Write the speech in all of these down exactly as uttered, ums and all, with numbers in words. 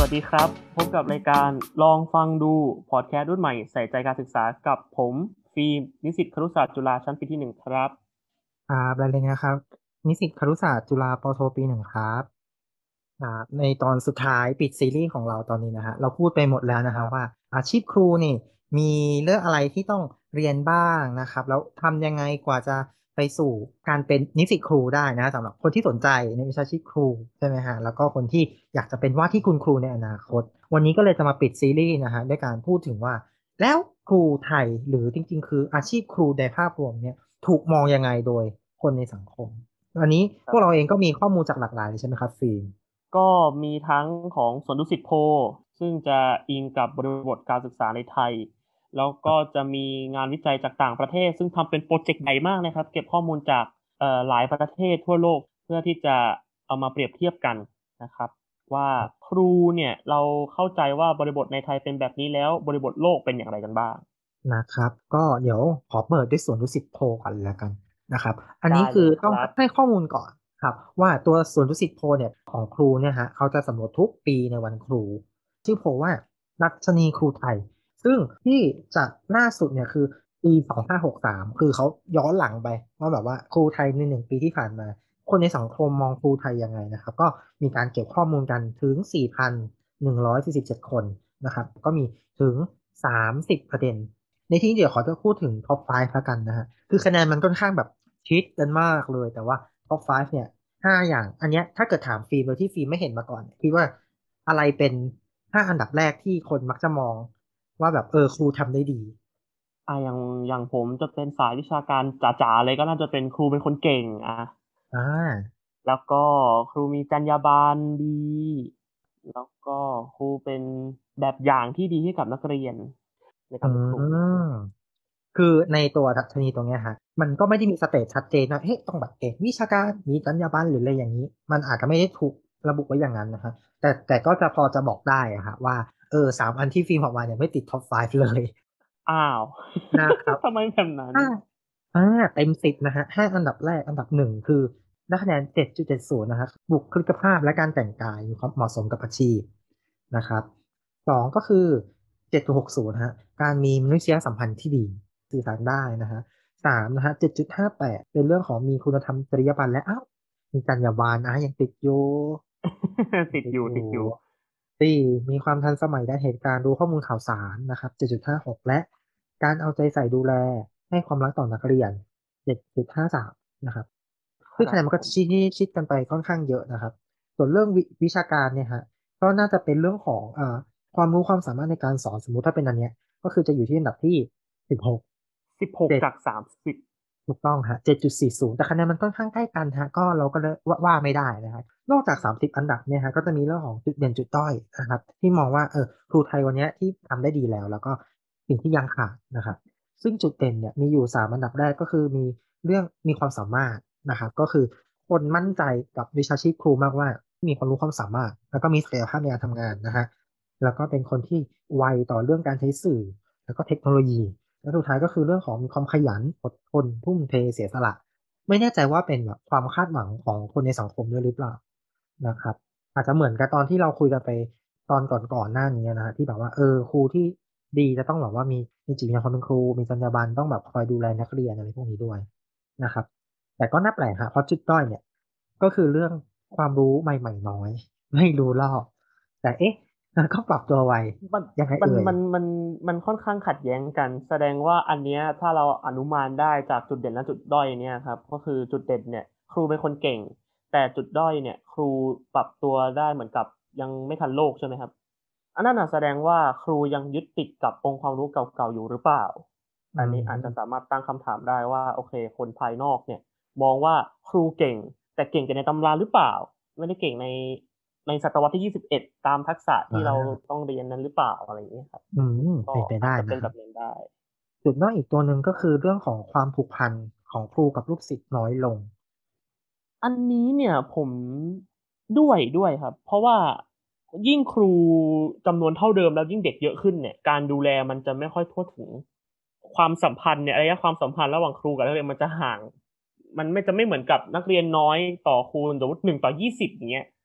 วัสดีครับพบกับรายการลองฟังดูพอดแคสต์รุ่นใหม่ใส่ใจการศึกษากับผมฟิล์มนิสิตครุศาสตร์จุฬาชั้นปีที่หนึ่งครับครับรายงานครับนิสิตครุศาสตร์จุฬาปโทปีหนึ่งครับครับในตอนสุดท้ายปิดซีรีส์ของเราตอนนี้นะฮะเราพูดไปหมดแล้วนะครับฮะว่าอาชีพครูนี่มีเรื่องอะไรที่ต้องเรียนบ้างนะครับแล้วทำยังไงกว่าจะไปสู่การเป็นนิสิตครูได้นะสำหรับคนที่สนใจในวิชาชีพครูใช่ไหมฮะแล้วก็คนที่อยากจะเป็นว่าที่คุณครูในอนาคตวันนี้ก็เลยจะมาปิดซีรีส์นะฮะด้วยการพูดถึงว่าแล้วครูไทยหรือจริงๆคืออาชีพครูในภาพรวมเนี่ยถูกมองยังไงโดยคนในสังคมอันนี้พวกเราเองก็มีข้อมูลจากหลากหลายเลยใช่ไหมครับฟิล์มก็มีทั้งของสวนดุสิตโพลซึ่งจะอิงกับบริบทการศึกษาในไทยแล้วก็จะมีงานวิจัยจากต่างประเทศซึ่งทำเป็นโปรเจกต์ใหญ่มากนะครับเก็บข้อมูลจากเอ่อหลายประเทศทั่วโลกเพื่อที่จะเอามาเปรียบเทียบกันนะครับว่าครูเนี่ยเราเข้าใจว่าบริบทในไทยเป็นแบบนี้แล้วบริบทโลกเป็นอย่างไรกันบ้างนะครับก็เดี๋ยวขอเปิดด้วยสวนดุสิตโพลกันแล้วกันนะครับอันนี้ได้คือต้องเลยครับให้ข้อมูลก่อนครับว่าตัวสวนดุสิตโพลเนี่ยของครูเนี่ยฮะเขาจะสำรวจทุกปีในวันครูชื่อโพลว่าดัชนีครูไทยซึ่งที่จะล่าสุดเนี่ยคือปีสองพันห้าร้อยหกสิบสามคือเขาย้อนหลังไปว่าแบบว่าครูไทยในหนึ่งปีที่ผ่านมาคนในสังคมมองครูไทยยังไงนะครับก็มีการเก็บข้อมูลกันถึงสี่พันหนึ่งร้อยสี่สิบเจ็ดคนนะครับก็มีถึงสามสิบประเด็น ในที่นี้เดี๋ยวขอจะพูดถึงท็อปห้าแล้วกันนะฮะคือคะแนนมันค่อนข้างแบบชิดกันมากเลยแต่ว่าท็อปห้าเนี่ยห้าอย่างอันเนี้ยถ้าเกิดถามฟิล์มโดยที่ฟิล์มไม่เห็นมาก่อนเนี่ยคิดว่าอะไรเป็นห้าอันดับแรกที่คนมักจะมองว่าแบบเออครูทำได้ดีอ่าอย่างอย่างผมจะเป็นสายวิชาการจ๋าๆเลยก็น่าจะเป็นครูเป็นคนเก่งอ่ะอ่าแล้วก็ครูมีจรรยาบรรณดีแล้วก็ครูเป็นแบบอย่างที่ดีให้กับนักเรียนในอืการเป็นครูมคือในตัวดัชนีตรงเนี้ยฮะมันก็ไม่ได้มีสเตจชัดเจนว่าเฮ้ยต้องแบบเก่งวิชาการมีจรรยาบรรณหรืออะไรอย่างนี้มันอาจจะไม่ได้ถูกระบุไว้อย่างนั้นนะฮะแต่แต่ก็จะพอจะบอกได้อะฮะว่าเออสามอันที่ฟิล์มออกมาเนี่ยไม่ติดท็อปห้าเลยอ้าวนะครับทำไมแบบนั้นอ่าอ่าเต็มสิบนะฮะห้าอันดับแรกอันดับหนึ่งคือได้คะแนนเจ็ดจุดเจ็ดศูนย์นะครับบุคลิกภาพและการแต่งกายมีความเหมาะสมกับอาชีพนะครับสองก็คือเจ็ดจุดหกศูนย์ฮะการมีมนุษยสัมพันธ์ที่ดีสื่อสารได้นะฮะสามนะฮะเจ็ดจุดห้าแปดเป็นเรื่องของมีคุณธรรมจริยธรรมและอ้าวมีจรรยาบรรณนะยังติดอยู่ติดอยู่ติดอยู่ติดอยู่สี่มีความทันสมัยด้านเหตุการณ์รู้ข้อมูลข่าวสารนะครับเจ็ดจุดห้าหกและการเอาใจใส่ดูแลให้ความรักต่อนักเรียนเจ็ดจุดห้าสามนะครับคซึ่งคะแนนมันก็รับผมชิดชิดกันไปค่อนข้างเยอะนะครับส่วนเรื่องวิวิชาการเนี่ยฮะก็น่าจะเป็นเรื่องของอ่าความรู้ความสามารถในการสอนสมมุติถ้าเป็นอันเนี้ยก็คือจะอยู่ที่อันดับที่สิบหกสิบหกเจ็ดจากสามสิบถูกต้องฮะเจ็ดจุดสี่ศูนย์แต่คะแนนมันค่อนข้างใกล้กันฮะก็เราก็เลยว่าว่าไม่ได้นะครับนอกจากสามสิบอันดับเนี่ยฮะก็จะมีเรื่องของจุดเด่นจุดด้อยนะครับที่มองว่าเออครูไทยวันเนี้ยที่ทำได้ดีแล้วแล้วก็สิ่งที่ยังขาดนะครับซึ่งจุดเด่นเนี่ยมีอยู่สามอันดับแรกก็คือมีเรื่องมีความสามารถนะครับก็คือคนมั่นใจกับวิชาชีพครูมากว่ามีความรู้ความสามารถแล้วก็มีศักยภาพในการทำงานนะฮะแล้วก็เป็นคนที่ไวต่อเรื่องการใช้สื่อแล้วก็เทคโนโลยี และสุดท้ายก็คือเรื่องของมีความขยันอดทนทุ่มเทเสียสละไม่แน่ใจว่าเป็นแบบความคาดหวังของคนในสังคมด้วยหรือเปล่านะครับอาจจะเหมือนกับตอนที่เราคุยกันไปตอนก่อนๆหน้านี้นะฮะที่แบบว่าเออครูที่ดีจะต้องแบบว่ามีมีจิตวิญญาณความเป็นครูมีจรรยาบรรณต้องแบบคอยดูแลนักเรียนอะไรพวกนี้ด้วยนะครับแต่ก็น่าแปลกฮะเพราะจุดด้อยเนี่ยก็คือเรื่องความรู้ใหม่ๆน้อยไม่รู้รอบแต่เอ๊ะก็ปรับตัวไวมันมันยังไงเอ่ยมันมันมันค่อนข้างขัดแย้งกันแสดงว่าอันเนี้ยถ้าเราอนุมานได้จากจุดเด่นและจุดด้อยเนี่ยครับก็คือจุดเด่นเนี่ยครูเป็นคนเก่งแต่จุดด้อยเนี่ยครูปรับตัวได้เหมือนกับยังไม่ทันโลกใช่ไหมครับอันนั้นน่ะแสดงว่าครูยังยึดติดกับองค์ความรู้เก่าๆอยู่หรือเปล่าอือันนี้อาจจะสามมารถตั้งคำถามได้ว่าโอเคคนภายนอกเนี่ยมองว่าครูเก่งแต่เก่งแต่ในตำราหรือเปล่าไม่ได้เก่งใน ในศตวรรษที่ยี่สิบเอ็ดตามทักษะที่เราอ่าต้องเรียนนั้นหรือเปล่าอะไรอย่างเงี้ยครับอืมก็เป็นไปอาจจะเป็นได้นะครับแบบนั้นได้จุดด้อยอีกตัวหนึ่งก็คือเรื่องของความผูกพันของครูกับลูกศิษย์น้อยลงอันนี้เนี่ยผมด้วยด้วยครับเพราะว่ายิ่งครูจำนวนเท่าเดิมแล้วยิ่งเด็กเยอะขึ้นเนี่ยการดูแลมันจะไม่ค่อยทั่วถึงความสัมพันธ์เนี่ยระยะความสัมพันธ์ระหว่างครูกับนักเรียนมันจะห่างมันไม่จะไม่เหมือนกับนักเรียนน้อยต่อครูสมมติหนึ่งต่อยี่สิบอย่างเงี้ย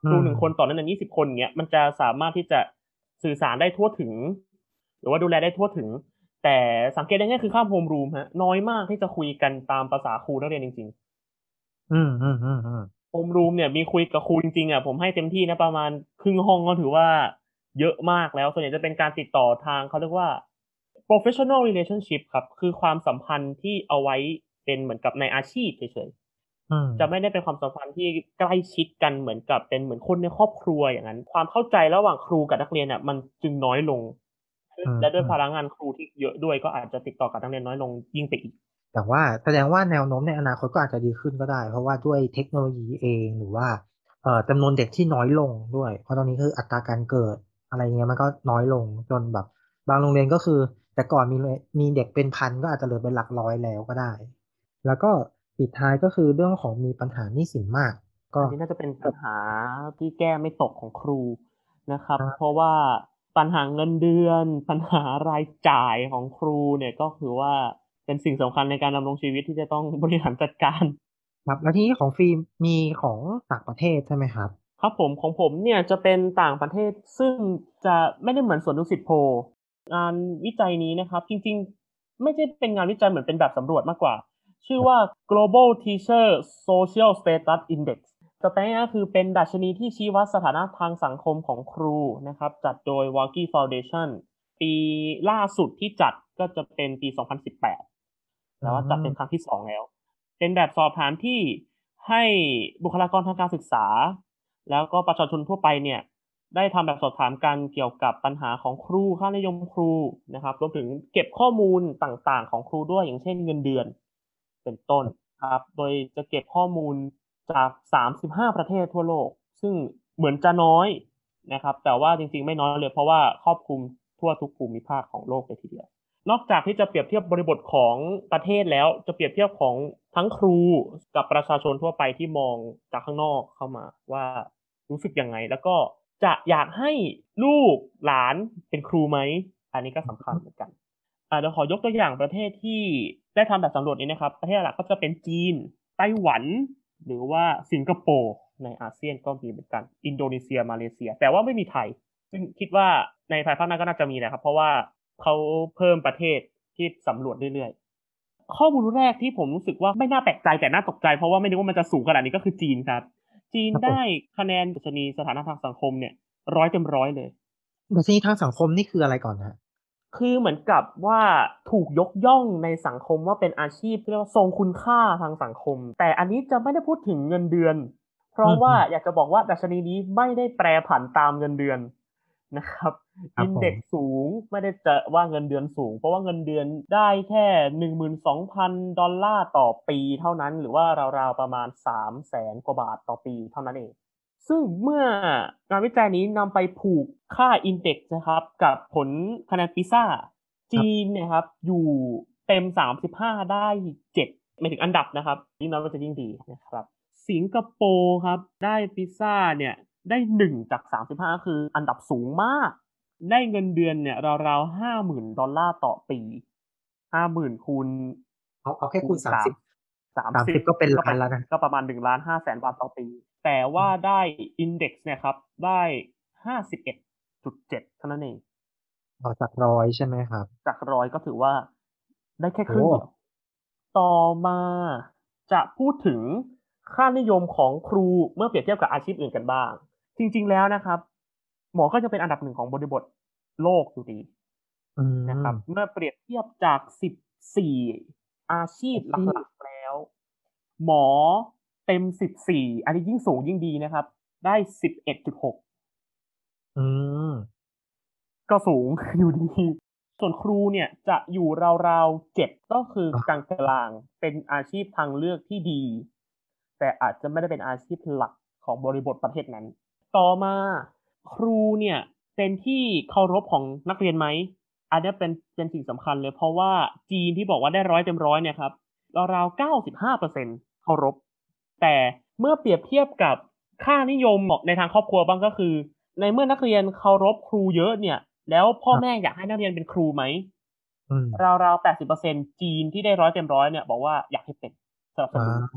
ครูหนึ่งคนต่อนักเรียนยี่สิบคนเงี้ยมันจะสามารถที่จะสื่อสารได้ทั่วถึงหรือว่าดูแลได้ทั่วถึงแต่สังเกตได้ง่ายคือข้ามโฮมรูมฮะน้อยมากที่จะคุยกันตามภาษาครูนักเรียนจริงๆอืมอืมอืมอืมโฮมรูมเนี่ยมีคุยกับครูจริงๆอ่ะผมให้เต็มที่นะประมาณครึ่งห้องก็ถือว่าเยอะมากแล้วส่วนใหญ่จะเป็นการติดต่อทางเขาเรียกว่า professional relationship ครับคือความสัมพันธ์ที่เอาไว้เป็นเหมือนกับในอาชีพเฉยอืมๆจะไม่ได้เป็นความสัมพันธ์ที่ใกล้ชิดกันเหมือนกับเป็นเหมือนคนในครอบครัวอย่างนั้นความเข้าใจระหว่างครูกับนักเรียนอ่ะมันจึงน้อยลงอืมและด้วยอืมพลังงานครูที่เยอะด้วยก็อาจจะติดต่อกับนักเรียนน้อยลงยิ่งไปอีกแต่ว่าแสดงว่าแนวโน้มในอนาคตก็อาจจะดีขึ้นก็ได้เพราะว่าด้วยเทคโนโลยีเองหรือว่าเอ่อจำนวนเด็กที่น้อยลงด้วยเพราะตอนนี้คืออัตราการเกิดอะไรเงี้ยมันก็น้อยลงจนแบบบางโรงเรียนก็คือแต่ก่อนมีเลยมีเด็กเป็นพันก็อาจจะเหลือเป็นหลักร้อยแล้วก็ได้แล้วก็ปิดท้ายก็คือเรื่องของมีปัญหาหนี้สินมากก็อันนี้น่าจะเป็นปัญหาที่แก้ไม่ตกของครูนะครับเพอ่าราะว่าปัญหาเงินเดือนปัญหารายจ่ายของครูเนี่ยก็คือว่าเป็นสิ่งสำคัญในการดำรงชีวิตที่จะต้องบริหารจัดการครับแล้วทีนี้ของฟิล์มมีของต่างประเทศใช่ไหมครับครับผมของผมเนี่ยจะเป็นต่างประเทศซึ่งจะไม่ได้เหมือนสวนดุสิตโพลงานวิจัยนี้นะครับจริงๆไม่ใช่เป็นงานวิจัยเหมือนเป็นแบบสำรวจมากกว่าชื่อว่า global teacher social status index สแตนก็คือเป็นดัชนีที่ชี้วัดสถานะทางสังคมของครูนะครับจัดโดย Walkie Foundation ปีล่าสุดที่จัดก็จะเป็นปีสองพันสิบแปดอืแต่ว่าจัดเป็นครั้มงที่สองแล้วเป็นแบบสอบถามที่ให้บุคลากรทางการศึกษา แล้วก็ประชาชนทั่วไปเนี่ยได้ทำแบบสอบถามกันเกี่ยวกับปัญหาของครูค่านิยมครูนะครับรวมถึงเก็บข้อมูลต่างๆของครูด้วยอย่างเช่นเงินเดือนเป็นต้นครับโดยจะเก็บข้อมูลจากสามสิบห้าประเทศทั่วโลกซึ่งเหมือนจะน้อยนะครับแต่ว่าจริงๆไม่น้อยเลยเพราะว่าครอบคลุมทั่วทุกภูมิภาคของโลกเลยทีเดียวนอกจากที่จะเปรียบเทียบบริบทของประเทศแล้วจะเปรียบเทียบของทั้งครูกับประชาชนทั่วไปที่มองจากข้างนอกเข้ามาว่ารู้สึกยังไงแล้วก็จะอยากให้ลูกหลานเป็นครูไหมอันนี้ก็สำคัญเหมือนกันอ่าเดี๋ยวขอยกตัวอย่างประเทศที่ได้ทำแบบสำรวจนี้นะครับประเทศหลักก็จะเป็นจีนไต้หวันหรือว่าสิงคโปร์ในอาเซียนก็มีเหมือนกันอินโดนีเซียมาเลเซียแต่ว่าไม่มีไทยซึ่งคิดว่าในภายภาคหน้าก็น่าจะมีนะครับเพราะว่า เขาเพิ่มประเทศที่สำรวจเรื่อยๆข้อมูลแรกที่ผมรู้สึกว่าไม่น่าแปลกใจแต่น่าตกใจเพราะว่าไม่นึกว่ามันจะสูงขนาดนี้ก็คือจีนครับจีนได้ครับผมคะแนนดัชนีสถานะทางสังคมเนี่ยร้อยเต็มร้อยเลยดัชนีทางสังคมนี่คืออะไรก่อนนะคือเหมือนกับว่าถูกยกย่องในสังคมว่าเป็นอาชีพที่เรียกว่าทรงคุณค่าทางสังคมแต่อันนี้จะไม่ได้พูดถึงเงินเดือนเพอืราะมอืมว่าอยากจะบอกว่าดัชนีนี้ไม่ได้แปรผันตามเงินเดือนนะครับครับผมอินเด็กซ์สูงไม่ได้จะว่าเงินเดือนสูงเพราะว่าเงินเดือนได้แค่หนึ่งหมื่นสองพันดอลลาร์ต่อปีเท่านั้นหรือว่าราวๆประมาณสามแสนกว่าบาทต่อปีเท่านั้นเอง ซึ่งเมื่องานวิจัยนี้นำไปผูกค่าอินเด็กซ์นะครับกับผลคะแนนปิซ่าจีนครับเนี่ยครับอยู่เต็มสามสิบห้าได้เจ็ดหมายถึงอันดับนะครับยิ่งน้อยก็จะยิ่งดีนะครับสิงคโปร์ครับได้ปิซ่าเนี่ยได้หนึ่งจากสามสิบห้าคืออันดับสูงมากได้เงินเดือนเนี่ยราวๆห้าหมื่นดอลลาร์ต่อปีห้าหมื่นคูณเอาเอาแค่คูณสามคูณสามสิบสามสิบสามสิบก็เป็นก็ไปล้านแล้วนะก็ประมาณหนึ่งล้านห้าแสนบาทต่อปี แต่ว่าได้อินเด็กซ์เนี่ยครับได้ห้าสิบเอ็ดจุดเจ็ดเท่านั้นเองต่อจากร้อยใช่ไหมครับจากร้อยก็ถือว่าได้แค่คโอ้รึ่งเดียวต่อมาจะพูดถึงค่านิยมของครูเมื่อเปรียบเทียบกับอาชีพอื่นกันบ้างจริงๆแล้วนะครับหมอก็จะเป็นอันดับหนึ่งของบริบทโลกอยู่ดีอืนะครับมเมื่อเปรียบเทียบจากสิบสี่อาชีพที่หลักๆแล้วหมอเต็มสิบสี่อันนี้ยิ่งสูงยิ่งดีนะครับได้สิบเอ็ดจุดหกอืมก็สูง อยู่ดีส่วนครูเนี่ยจะอยู่ราวๆเจ็ดก็คือกลาอ่ะงๆเป็นอาชีพทางเลือกที่ดีแต่อาจจะไม่ได้เป็นอาชีพหลักของบริบทประเทศนั้นต่อมาครูเนี่ยเป็นที่เคารพของนักเรียนไหมอันนี้เป็นเป็นสิ่งสำคัญเลยเพราะว่าจีนที่บอกว่าได้ร้อยเต็มร้อยเนี่ยครับราวๆเก้าสิบห้าเปอร์เซ็นต์เคารพแต่เมื่อเปรียบเทียบกับค่านิยมในทางครอบครัวบ้างก็คือ ในเมื่อนักเรียนเคารพครูเยอะเนี่ยแล้วพ่อแม่ครับอยากให้นักเรียนเป็นครูไหมอืมราวๆแปดสิบเปอร์เซ็นต์จีนที่ได้ร้อยเต็มร้อยเนี่ยบอกว่าอยากให้เป็นสนับสอ่นุนา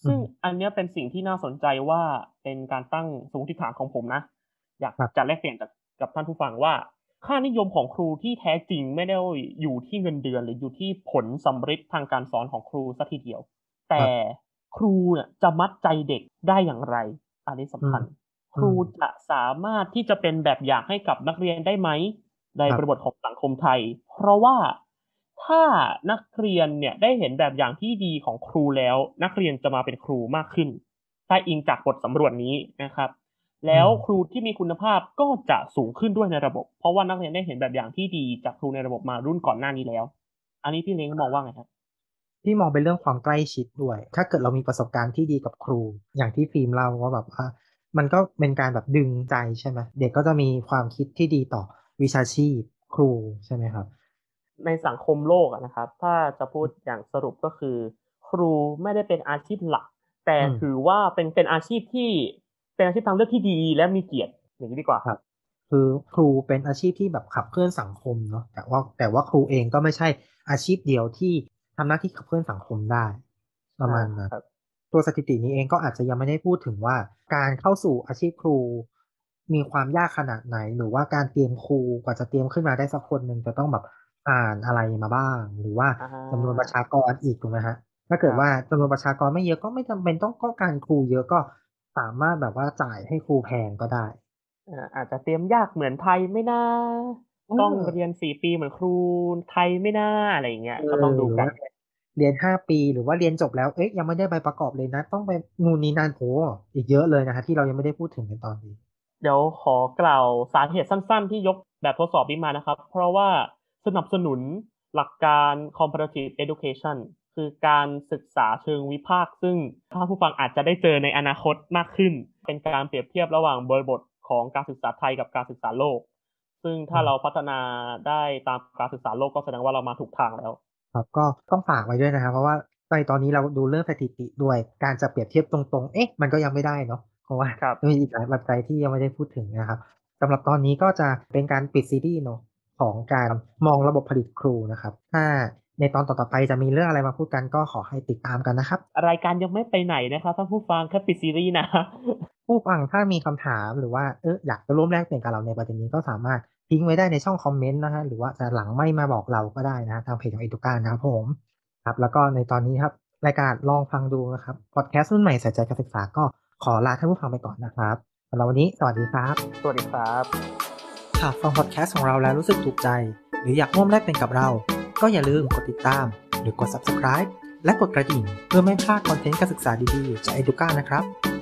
ซึ่งอันนี้เป็นสิ่งที่น่าสนใจว่าเป็นการตั้งสมมติฐานของผมนะอยากจะแลกเปลี่ยนกับท่านผู้ฟังว่าค่านิยมของครูที่แท้จริงไม่ได้อยู่ที่เงินเดือนหรืออยู่ที่ผลสำเร็จทางการสอนของครูสักทีเดียวแต่ครูเนี่ยจะมัดใจเด็กได้อย่างไรอันนี้สำคัญครูจะสามารถที่จะเป็นแบบอย่างให้กับนักเรียนได้ไหมในบริบทของสังคมไทยเพราะว่าถ้านักเรียนเนี่ยได้เห็นแบบอย่างที่ดีของครูแล้วนักเรียนจะมาเป็นครูมากขึ้นถ้าอิงจากบทสำรวจนี้นะครับแล้วครูที่มีคุณภาพก็จะสูงขึ้นด้วยในระบบเพราะว่านักเรียนได้เห็นแบบอย่างที่ดีจากครูในระบบมารุ่นก่อนหน้านี้แล้วอันนี้พี่เล้งมองว่าไงครับพี่มองเป็นเรื่องความใกล้ชิดด้วยถ้าเกิดเรามีประสบการณ์ที่ดีกับครูอย่างที่ฟิล์มเล่าว่าแบบว่ามันก็เป็นการแบบดึงใจใช่ไหมเด็กก็จะมีความคิดที่ดีต่อวิชาชีพครูใช่ไหมครับในสังคมโลกนะครับถ้าจะพูดอย่างสรุปก็คือครูไม่ได้เป็นอาชีพหลักแต่ถือว่าเป็นเป็นอาชีพที่เป็นอาชีพทางเลือกที่ดีและมีเกียรติอย่างนี้ดีกว่าครับคือครูเป็นอาชีพที่แบบขับเคลื่อนสังคมเนาะแต่ว่าแต่ว่าครูเองก็ไม่ใช่อาชีพเดียวที่ทำหน้าที่ขับเคลื่อนสังคมได้ประมาณนั้นตัวสถิตินี้เองก็อาจจะยังไม่ได้พูดถึงว่าการเข้าสู่อาชีพครูมีความยากขนาดไหนหรือว่าการเตรียมครูกว่าจะเตรียมขึ้นมาได้สักคนหนึ่งจะต้องแบบอ่านอะไรมาบ้างหรือว่าจำนวนประชากรอีกถูกไหมฮะถ้าเกิดว่าจำนวนประชากรไม่เยอะก็ไม่จำเป็นต้องต้องการครูเยอะก็สามารถแบบว่าจ่ายให้ครูแพงก็ได้อาจจะเตรียมยากเหมือนไทยไม่น่าต้องเรียนสี่ปีเหมือนครูไทยไม่น่าอะไรอย่างเงี้ยก็ต้องดูกันเรียนห้าปีหรือว่าเรียนจบแล้วเอ๊ะยังไม่ได้ใบประกอบเลยนะต้องไปนู่นนี่นั่นโอ้อีกเยอะเลยนะฮะที่เรายังไม่ได้พูดถึงกันตอนนี้เดี๋ยวขอกล่าวสาเหตุสั้นๆที่ยกแบบทดสอบนี้มานะครับเพราะว่าสนับสนุนหลักการ comparative education คือการศึกษาเชิงวิพากษ์ซึ่งท่านผู้ฟังอาจจะได้เจอในอนาคตมากขึ้นเป็นการเปรียบเทียบระหว่างบริบทของการศึกษาไทยกับการศึกษาโลกซึ่งถ้าเราพัฒนาได้ตามการศึกษาโลกก็แสดงว่าเรามาถูกทางแล้วครับก็ต้องฝากไว้ด้วยนะครับเพราะว่าในตอนนี้เราดูเรื่องสถิติด้วยการจะเปรียบเทียบตรงๆเอ๊ะมันก็ยังไม่ได้เนาะเพราะว่ามีอีกหลายปัจจัยที่ยังไม่ได้พูดถึงนะครับสำหรับตอนนี้ก็จะเป็นการปิดซีรีส์เนาะของการมองระบบผลิตครูนะครับถ้าในตอนต่อๆไปจะมีเรื่องอะไรมาพูดกันก็ขอให้ติดตามกันนะครับรายการยังไม่ไปไหนนะครับท่านผู้ฟังแค่ปิดซีรีส์นะผู้ฟังถ้ามีคำถามหรือว่าเอออยากจะร่วมแลกเปลี่ยนกับเราในประเด็นนี้ก็สามารถทิ้งไว้ได้ในช่องคอมเมนต์นะฮะหรือว่าจะหลังไม่มาบอกเราก็ได้นะทางเพจของ Educa นะครับผมครับแล้วก็ในตอนนี้ครับรายการลองฟังดูนะครับพอดแคสต์รุ่นใหม่ใส่ใจการศึกษาก็ขอลาท่านผู้ฟังไปก่อนนะครับสำหรับวันนี้สวัสดีครับสวัสดีครับหากฟังพอดแคสต์ของเราแล้วรู้สึกถูกใจหรืออยากร่วมแลกเปลี่ยนกับเราก็อย่าลืมกดติดตามหรือกด Subscribe และกดกระดิ่งเพื่อไม่พลาดคอนเทนต์การศึกษาดีๆจาก Educa นะครับ